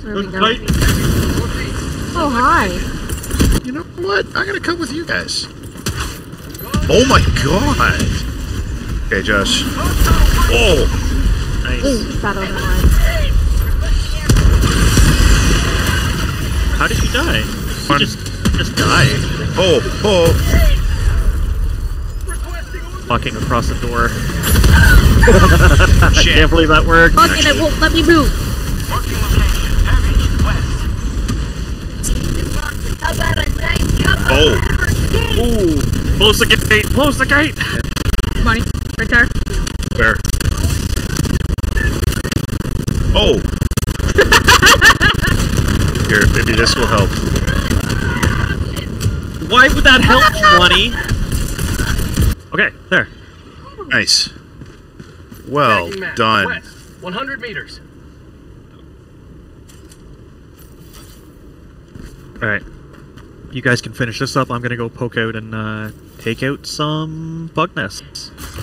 There we go. Northeast. Oh, hi. You know what? I'm gonna come with you guys. Oh my god! Okay, Josh. Oh! Ooh, Nice. that over line. How did you die? You just died. Oh! Oh! Walking across the door. Shit. Can't believe that worked. Fuck it, it won't let me move. Marking location. Heavy west. Oh! Ooh! Close the gate! Close the gate! Money. Right there. Where? Oh! Here, maybe this will help. Why would that help, 20? Okay, there. Nice. Well Tracking map. done. West. 100 meters. Alright. You guys can finish this up. I'm gonna go poke out and take out some bug nests.